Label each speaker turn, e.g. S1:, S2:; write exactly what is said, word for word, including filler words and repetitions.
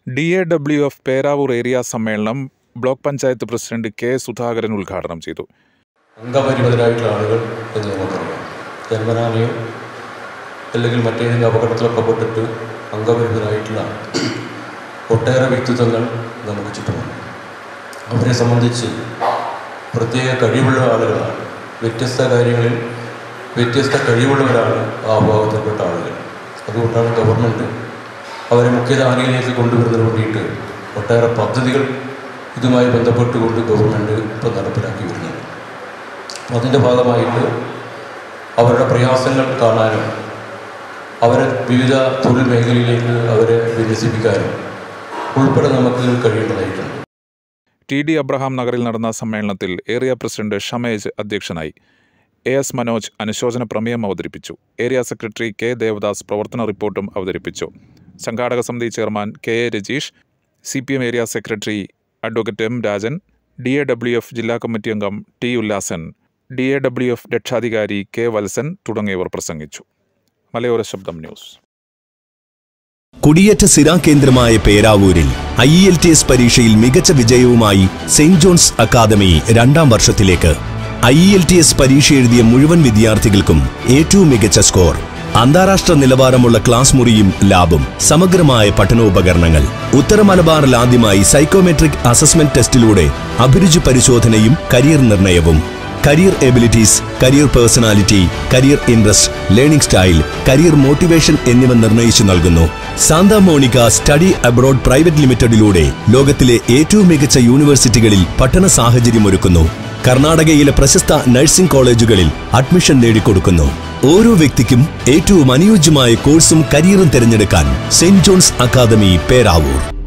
S1: ഡി.എ.ഡബ്ല്യു F Peravoor area സമ്മേളനം block panchayat president K Sudhakaran ഉദ്ഘാടനം ചെയ്തു.
S2: അംഗപരിമിതരായിട്ടുള്ള ആളുകൾ എന്ന് നമുക്കറിയാം. ജന്മനാമയോ അല്ലെങ്കിൽ മറ്റേതെങ്കിലും അപകടത്തിലൊക്കെ പെട്ടിട്ട് അംഗപരിമിതരായിട്ടുള്ള ഒട്ടേറെ വ്യക്തിത്വങ്ങൾ നമുക്ക് ചുറ്റുമുണ്ട്. അവരെ സംബന്ധിച്ച് പ്രത്യേക കഴിവുള്ള ആളുകളാണ്. വ്യത്യസ്ത കാര്യങ്ങളിൽ വ്യത്യസ്ത കഴിവുള്ളവരാണ് ആ വിഭാഗത്തിൽപ്പെട്ട ആളുകൾ. അതുകൊണ്ടാണ് ഗവൺമെൻറ് അവരെ മുഖ്യധാരയിലേക്ക് കൊണ്ടുവരുന്നതിന് വേണ്ടിയിട്ട് ഒട്ടേറെ പദ്ധതികൾ ഇതുമായി ബന്ധപ്പെട്ടുകൊണ്ട് ഗവൺമെൻറ് ഇപ്പോൾ നടപ്പിലാക്കി വരുന്നത്. അപ്പോൾ അതിൻ്റെ ഭാഗമായിട്ട് അവരുടെ പ്രയാസങ്ങൾ കാണാനും അവരെ വിവിധ തൊഴിൽ മേഖലയിലേക്ക് അവരെ വിന്യസിപ്പിക്കാനും ഉൾപ്പെടെ നമുക്ക് കഴിയേണ്ടതായിട്ടുണ്ട്.
S1: ടി ഡി അബ്രഹാം നഗറിൽ നടന്ന സമ്മേളനത്തിൽ ഏരിയ പ്രസിഡന്റ് ഷമേജ് അധ്യക്ഷനായി. എ എസ് മനോജ് അനുശോചന പ്രമേയം അവതരിപ്പിച്ചു. ഏരിയ സെക്രട്ടറി കെ ദേവദാസ് പ്രവർത്തന റിപ്പോർട്ടും അവതരിപ്പിച്ചു. സംഘാടക സമിതി chairman K A Rajeesh, C P M area secretary advocate M Rajan, D A W F ജില്ലാ കമ്മിറ്റി അംഗം ടി ഉല്ലാസൻ, ഡി.എ.ഡബ്ല്യു എഫ് രക്ഷാധികാരി കെ വത്സൻ തുടങ്ങിയവർ പ്രസംഗിച്ചു. മലയോര ശബ്ദം ന്യൂസ്.
S3: കുടിയേറ്റ സ്ഥിരാ കേന്ദ്രമായ പേരാവൂരിൽ I E L T S പരീക്ഷയിൽ മികച്ച വിജയവുമായി സെന്റ് ജോൺസ് അക്കാദമി രണ്ടാം വർഷത്തിലേക്ക്. I E L T S പരീക്ഷ എഴുതിയ മുഴുവൻ വിദ്യാർത്ഥികൾക്കും ഏറ്റവും മികച്ച സ്കോർ, അന്താരാഷ്ട്ര നിലവാരമുള്ള ക്ലാസ് മുറിയും ലാബും, സമഗ്രമായ പഠനോപകരണങ്ങൾ. ഉത്തര മലബാറിൽ ആദ്യമായി സൈക്കോമെട്രിക് അസസ്മെന്റ് ടെസ്റ്റിലൂടെ അഭിരുചി പരിശോധനയും കരിയർ നിർണയവും. Career abilities, career personality, career interest, learning style, career motivation എന്നിവ നിർണയിച്ചു നൽകുന്നു. Santa Monica study abroad private ലിമിറ്റഡിലൂടെ ലോകത്തിലെ ഏറ്റവും മികച്ച യൂണിവേഴ്സിറ്റികളിൽ പഠന സാഹചര്യമൊരുക്കുന്നു. കർണാടകയിലെ പ്രശസ്ത നഴ്സിംഗ് കോളേജുകളിൽ അഡ്മിഷൻ നേടിക്കൊടുക്കുന്നു. ഓരോ വ്യക്തിക്കും ഏറ്റവും അനുയോജ്യമായ കോഴ്സും കരിയറും തിരഞ്ഞെടുക്കാൻ സെന്റ് ജോൺസ് അക്കാദമി പേരാവൂർ.